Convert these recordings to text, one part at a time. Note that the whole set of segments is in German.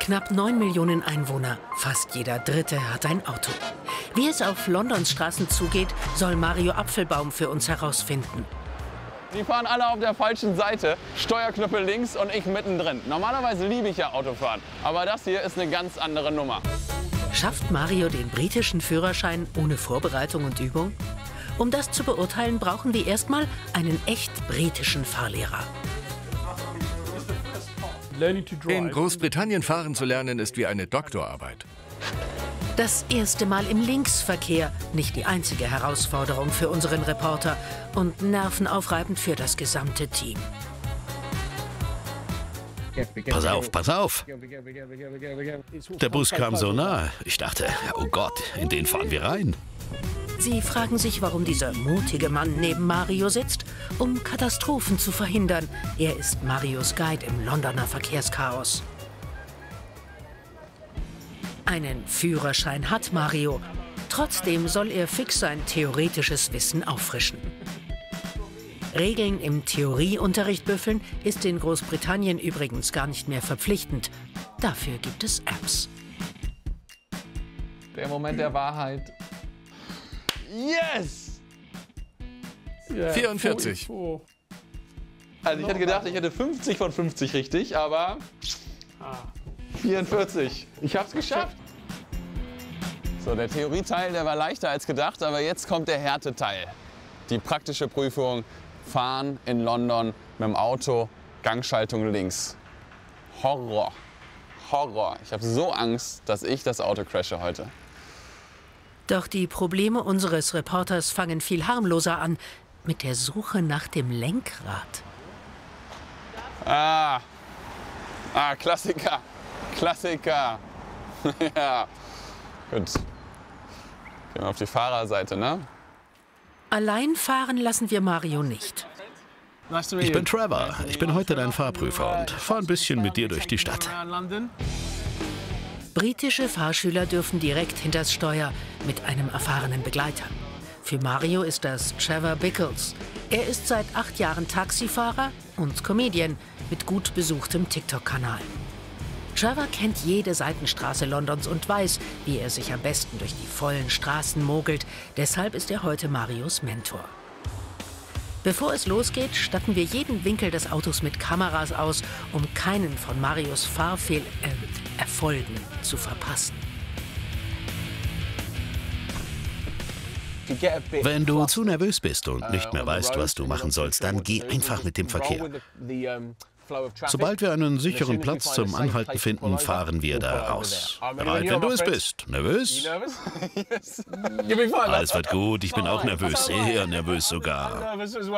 Knapp 9 Millionen Einwohner, fast jeder Dritte hat ein Auto. Wie es auf Londons Straßen zugeht, soll Mario Apfelbaum für uns herausfinden. Die fahren alle auf der falschen Seite, Steuerknüppel links und ich mittendrin. Normalerweise liebe ich ja Autofahren, aber das hier ist eine ganz andere Nummer. Schafft Mario den britischen Führerschein ohne Vorbereitung und Übung? Um das zu beurteilen, brauchen wir erstmal einen echt britischen Fahrlehrer. In Großbritannien fahren zu lernen ist wie eine Doktorarbeit. Das erste Mal im Linksverkehr, nicht die einzige Herausforderung für unseren Reporter und nervenaufreibend für das gesamte Team. Pass auf, pass auf! Der Bus kam so nah. Ich dachte, oh Gott, in den fahren wir rein. Sie fragen sich, warum dieser mutige Mann neben Mario sitzt, um Katastrophen zu verhindern. Er ist Marios Guide im Londoner Verkehrschaos. Einen Führerschein hat Mario. Trotzdem soll er fix sein theoretisches Wissen auffrischen. Regeln im Theorieunterricht büffeln ist in Großbritannien übrigens gar nicht mehr verpflichtend. Dafür gibt es Apps. Der Moment der Wahrheit. Yes! 44. Also ich hätte gedacht, ich hätte 50 von 50 richtig, aber 44. Ich hab's geschafft. So, der Theorieteil, der war leichter als gedacht, aber jetzt kommt der Härteteil. Die praktische Prüfung. Fahren in London mit dem Auto, Gangschaltung links. Horror. Horror. Ich habe so Angst, dass ich das Auto crashe heute. Doch die Probleme unseres Reporters fangen viel harmloser an, mit der Suche nach dem Lenkrad. Klassiker. Klassiker. Ja, gut. Gehen wir auf die Fahrerseite, ne? Allein fahren lassen wir Mario nicht. Ich bin Trevor. Ich bin heute dein Fahrprüfer und fahre ein bisschen mit dir durch die Stadt. Britische Fahrschüler dürfen direkt hinters Steuer mit einem erfahrenen Begleiter. Für Mario ist das Trevor Bickles. Er ist seit 8 Jahren Taxifahrer und Comedian mit gut besuchtem TikTok-Kanal. Trevor kennt jede Seitenstraße Londons und weiß, wie er sich am besten durch die vollen Straßen mogelt. Deshalb ist er heute Marios Mentor. Bevor es losgeht, statten wir jeden Winkel des Autos mit Kameras aus, um keinen von Marios Erfolgen zu verpassen. Wenn du zu nervös bist und nicht mehr weißt, was du machen sollst, dann geh einfach mit dem Verkehr. Sobald wir einen sicheren Platz zum Anhalten finden, fahren wir da raus. Bereit, wenn du es bist. Nervös? Alles wird gut, ich bin auch nervös, sehr nervös sogar.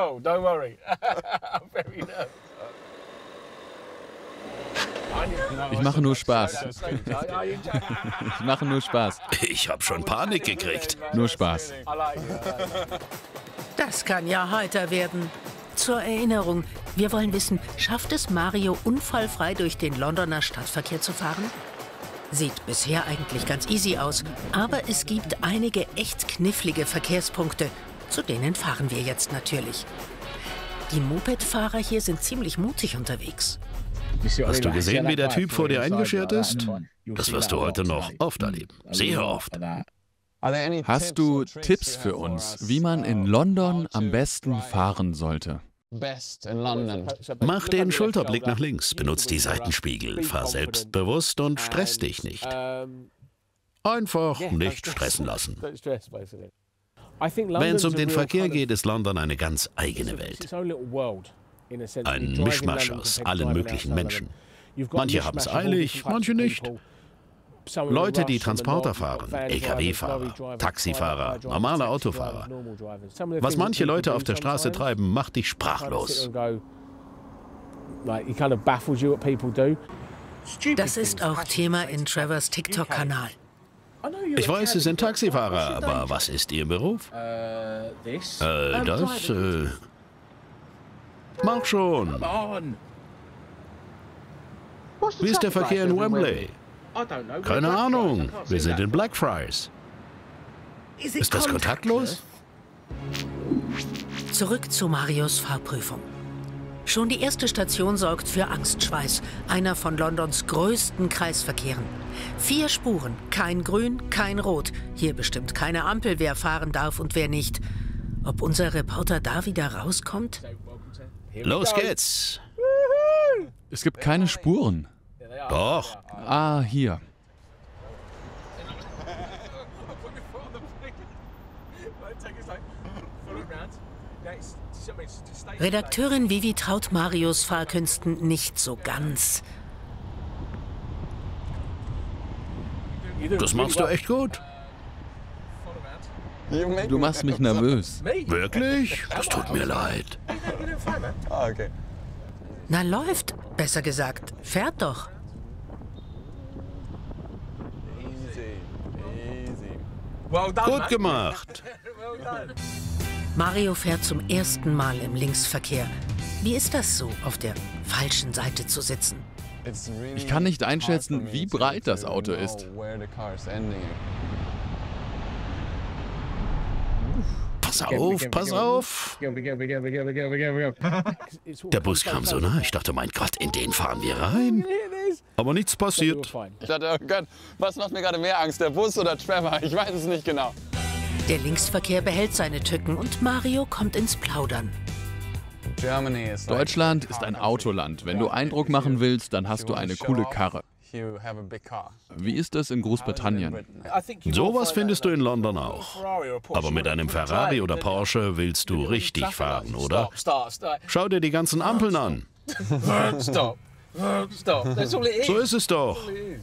Ich mache nur Spaß. Ich mache nur Spaß. Ich habe schon Panik gekriegt. Nur Spaß. Das kann ja heiter werden. Zur Erinnerung, wir wollen wissen, schafft es Mario unfallfrei durch den Londoner Stadtverkehr zu fahren? Sieht bisher eigentlich ganz easy aus, aber es gibt einige echt knifflige Verkehrspunkte. Zu denen fahren wir jetzt natürlich. Die Mopedfahrer hier sind ziemlich mutig unterwegs. Hast du gesehen, wie der Typ vor dir eingeschert ist? Das wirst du heute noch oft erleben. Sehr oft. Hast du Tipps für uns, wie man in London am besten fahren sollte? Mach den Schulterblick nach links, benutz die Seitenspiegel, fahr selbstbewusst und stress dich nicht. Einfach nicht stressen lassen. Wenn es um den Verkehr geht, ist London eine ganz eigene Welt. Ein Mischmasch aus allen möglichen Menschen. Manche haben es eilig, manche nicht. Leute, die Transporter fahren, LKW-Fahrer, Taxifahrer, normale Autofahrer. Was manche Leute auf der Straße treiben, macht dich sprachlos. Das ist auch Thema in Trevors TikTok-Kanal. Ich weiß, Sie sind Taxifahrer, aber was ist Ihr Beruf? Mach schon. Wie ist der Verkehr in Wembley? Keine Ahnung. Wir sind in Blackfriars. Ist das kontaktlos? Zurück zu Marios Fahrprüfung. Schon die erste Station sorgt für Angstschweiß. Einer von Londons größten Kreisverkehren. 4 Spuren, kein Grün, kein Rot. Hier bestimmt keine Ampel, wer fahren darf und wer nicht. Ob unser Reporter da wieder rauskommt? Los geht's. Es gibt keine Spuren. Doch. Ah, hier. Redakteurin Vivi traut Marios Fahrkünsten nicht so ganz. Das machst du echt gut. Du machst mich nervös. Wirklich? Das tut mir leid. Okay. Na läuft, besser gesagt, fährt doch. Gut gemacht. Mario fährt zum ersten Mal im Linksverkehr. Wie ist das so, auf der falschen Seite zu sitzen? Ich kann nicht einschätzen, wie breit das Auto ist. Pass auf, pass auf. Der Bus kam so nah, ich dachte, mein Gott, in den fahren wir rein. Aber nichts passiert. Ich dachte, oh Gott, was macht mir gerade mehr Angst, der Bus oder Trevor? Ich weiß es nicht genau. Der Linksverkehr behält seine Tücken und Mario kommt ins Plaudern. Deutschland ist ein Autoland. Wenn du Eindruck machen willst, dann hast du eine coole Karre. Wie ist das in Großbritannien? Sowas findest du in London auch. Aber mit einem Ferrari oder Porsche willst du richtig fahren, oder? Schau dir die ganzen Ampeln an. So ist es doch.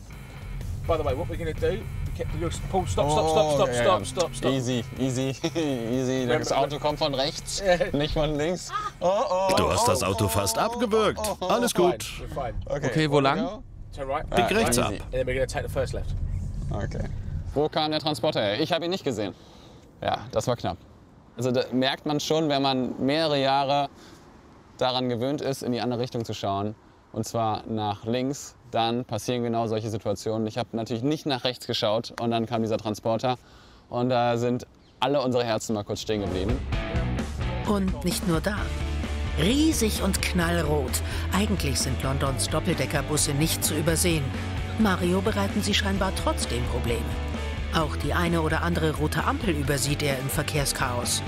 Easy, easy, easy. Das Auto kommt von rechts, nicht von links. Du hast das Auto fast abgewürgt. Alles gut. Okay, wo lang? Bieg rechts ab. Okay. Wo kam der Transporter her? Ich habe ihn nicht gesehen. Ja, das war knapp. Also da merkt man schon, wenn man mehrere Jahre daran gewöhnt ist, in die andere Richtung zu schauen, und zwar nach links, dann passieren genau solche Situationen. Ich habe natürlich nicht nach rechts geschaut und dann kam dieser Transporter und da sind alle unsere Herzen mal kurz stehen geblieben. Und nicht nur da. Riesig und knallrot. Eigentlich sind Londons Doppeldeckerbusse nicht zu übersehen. Mario bereiten sie scheinbar trotzdem Probleme. Auch die eine oder andere rote Ampel übersieht er im Verkehrschaos.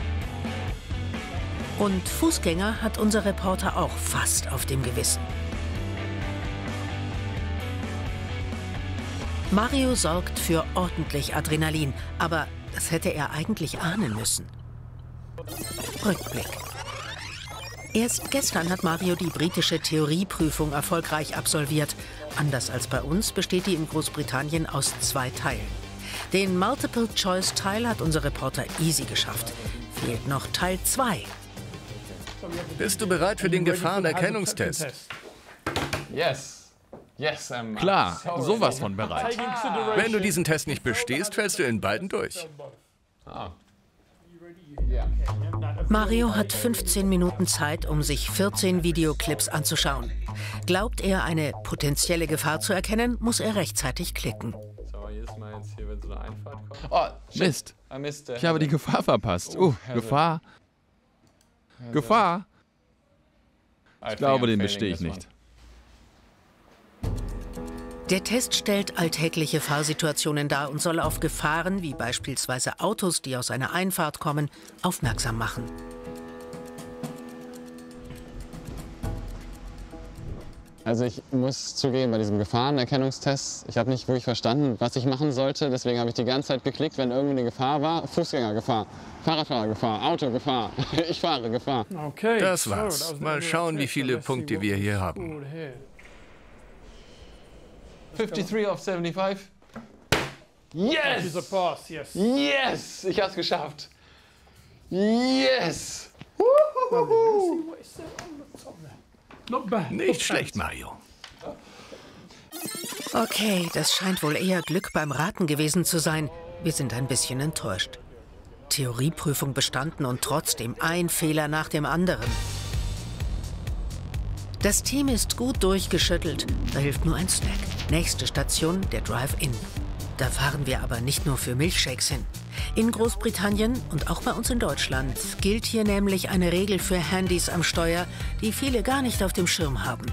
Und Fußgänger hat unser Reporter auch fast auf dem Gewissen. Mario sorgt für ordentlich Adrenalin, aber das hätte er eigentlich ahnen müssen. Rückblick. Erst gestern hat Mario die britische Theorieprüfung erfolgreich absolviert. Anders als bei uns besteht die in Großbritannien aus 2 Teilen. Den Multiple-Choice-Teil hat unser Reporter easy geschafft. Fehlt noch Teil 2. Bist du bereit für den Gefahrenerkennungstest? Yes. Yes, Klar, sowas von bereit. Wenn du diesen Test nicht bestehst, fällst du in beiden durch. Mario hat 15 Minuten Zeit, um sich 14 Videoclips anzuschauen. Glaubt er, eine potenzielle Gefahr zu erkennen, muss er rechtzeitig klicken. Oh, Mist. Ich habe die Gefahr verpasst. Gefahr. Gefahr. Ich glaube, den bestehe ich nicht. Der Test stellt alltägliche Fahrsituationen dar und soll auf Gefahren, wie beispielsweise Autos, die aus einer Einfahrt kommen, aufmerksam machen. Also ich muss zugeben, bei diesem Gefahrenerkennungstest, ich habe nicht wirklich verstanden, was ich machen sollte. Deswegen habe ich die ganze Zeit geklickt, wenn irgendwie eine Gefahr war. Fußgängergefahr, Fahrradfahrergefahr, Autogefahr, ich fahre Gefahr. Okay, das war's. Mal schauen, wie viele Punkte wir hier haben. 53 of 75. Yes! Yes! Ich hab's geschafft. Yes! Nicht schlecht, Mario. Okay, das scheint wohl eher Glück beim Raten gewesen zu sein. Wir sind ein bisschen enttäuscht. Theorieprüfung bestanden und trotzdem ein Fehler nach dem anderen. Das Team ist gut durchgeschüttelt. Da hilft nur ein Snack. Nächste Station, der Drive-In. Da fahren wir aber nicht nur für Milchshakes hin. In Großbritannien und auch bei uns in Deutschland gilt hier nämlich eine Regel für Handys am Steuer, die viele gar nicht auf dem Schirm haben.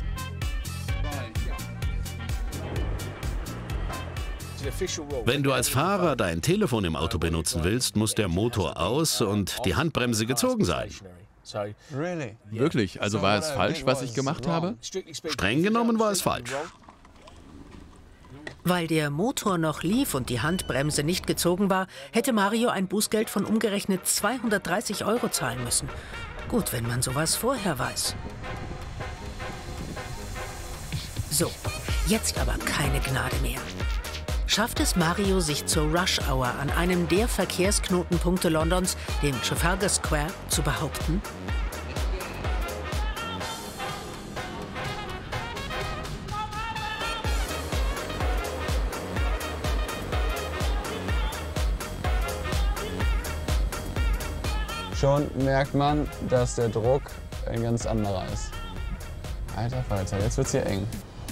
Wenn du als Fahrer dein Telefon im Auto benutzen willst, muss der Motor aus und die Handbremse gezogen sein. Wirklich? Also war es falsch, was ich gemacht habe? Streng genommen war es falsch. Weil der Motor noch lief und die Handbremse nicht gezogen war, hätte Mario ein Bußgeld von umgerechnet 230 € zahlen müssen. Gut, wenn man sowas vorher weiß. So, jetzt aber keine Gnade mehr. Schafft es Mario, sich zur Rush Hour an einem der Verkehrsknotenpunkte Londons, dem Trafalgar Square, zu behaupten? Schon merkt man, dass der Druck ein ganz anderer ist. Alter Falter, jetzt wird's hier eng.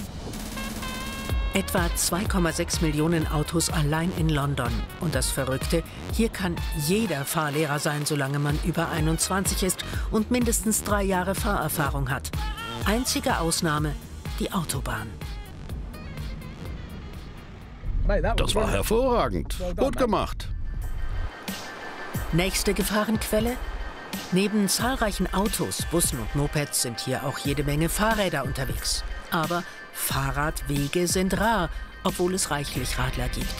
Etwa 2,6 Millionen Autos allein in London. Und das Verrückte, hier kann jeder Fahrlehrer sein, solange man über 21 ist und mindestens 3 Jahre Fahrerfahrung hat. Einzige Ausnahme, die Autobahn. Das war hervorragend. Gut gemacht. Nächste Gefahrenquelle? Neben zahlreichen Autos, Bussen und Mopeds sind hier auch jede Menge Fahrräder unterwegs. Aber Fahrradwege sind rar, obwohl es reichlich Radler gibt.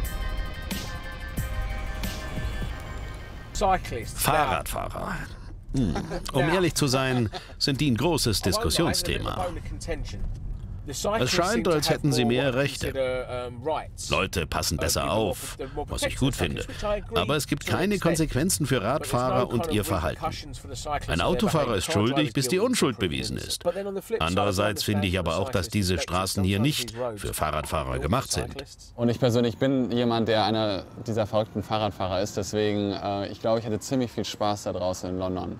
Fahrradfahrer. Um ehrlich zu sein, sind die ein großes Diskussionsthema. Es scheint, als hätten sie mehr Rechte. Leute passen besser auf, was ich gut finde. Aber es gibt keine Konsequenzen für Radfahrer und ihr Verhalten. Ein Autofahrer ist schuldig, bis die Unschuld bewiesen ist. Andererseits finde ich aber auch, dass diese Straßen hier nicht für Fahrradfahrer gemacht sind. Und ich persönlich bin jemand, der einer dieser verrückten Fahrradfahrer ist. Deswegen, ich glaube, ich hatte ziemlich viel Spaß da draußen in London.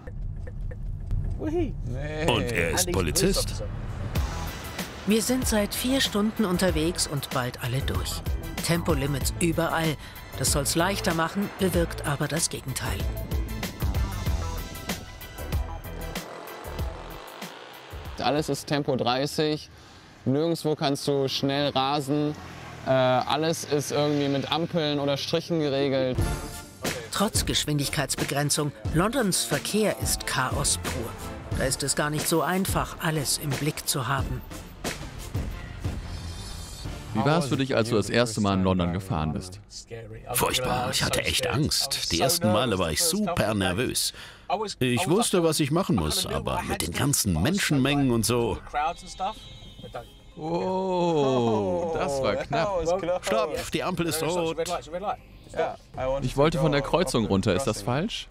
Und er ist Polizist. Wir sind seit 4 Stunden unterwegs und bald alle durch. Tempolimits überall. Das soll's leichter machen, bewirkt aber das Gegenteil. Alles ist Tempo 30. Nirgendwo kannst du schnell rasen. Alles ist irgendwie mit Ampeln oder Strichen geregelt. Trotz Geschwindigkeitsbegrenzung, Londons Verkehr ist Chaos pur. Da ist es gar nicht so einfach, alles im Blick zu haben. Wie war es für dich, als du das erste Mal in London gefahren bist? Furchtbar, ich hatte echt Angst. Die ersten Male war ich super nervös. Ich wusste, was ich machen muss, aber mit den ganzen Menschenmengen und so. Oh, das war knapp. Stopp, die Ampel ist rot. Ich wollte von der Kreuzung runter, ist das falsch?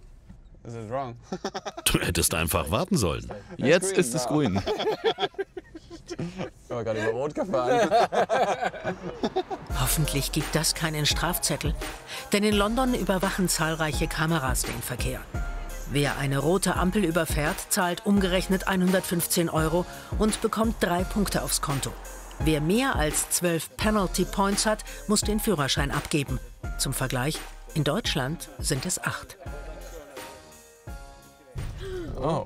Du hättest einfach warten sollen. Jetzt ist es grün. Ich war gerade über Rot gefahren. Hoffentlich gibt das keinen Strafzettel. Denn in London überwachen zahlreiche Kameras den Verkehr. Wer eine rote Ampel überfährt, zahlt umgerechnet 115 € und bekommt 3 Punkte aufs Konto. Wer mehr als 12 Penalty Points hat, muss den Führerschein abgeben. Zum Vergleich, in Deutschland sind es 8. Oh.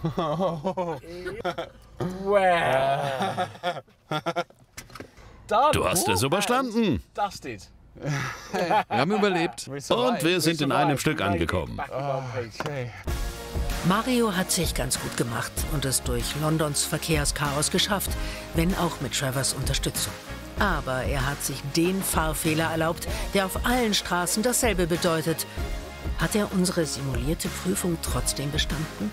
Du hast es überstanden. Wir haben überlebt. Und wir sind in einem Stück angekommen. Mario hat sich ganz gut gemacht und es durch Londons Verkehrschaos geschafft, wenn auch mit Trevors Unterstützung. Aber er hat sich den Fahrfehler erlaubt, der auf allen Straßen dasselbe bedeutet. Hat er unsere simulierte Prüfung trotzdem bestanden?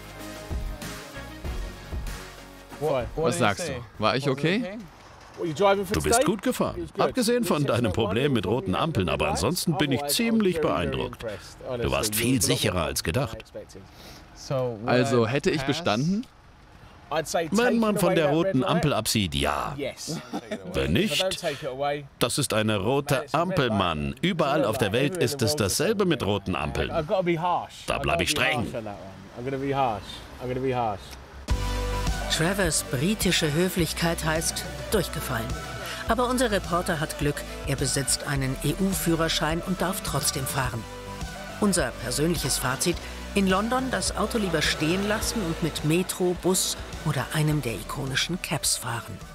Was sagst du? War ich okay? Du bist gut gefahren. Abgesehen von deinem Problem mit roten Ampeln, aber ansonsten bin ich ziemlich beeindruckt. Du warst viel sicherer als gedacht. Also hätte ich bestanden? Wenn man von der roten Ampel absieht, ja. Wenn nicht, das ist eine rote Ampel, Mann. Überall auf der Welt ist es dasselbe mit roten Ampeln. Da bleibe ich streng. Trevors britische Höflichkeit heißt durchgefallen. Aber unser Reporter hat Glück, er besitzt einen EU-Führerschein und darf trotzdem fahren. Unser persönliches Fazit: in London das Auto lieber stehen lassen und mit Metro, Bus oder einem der ikonischen Cabs fahren.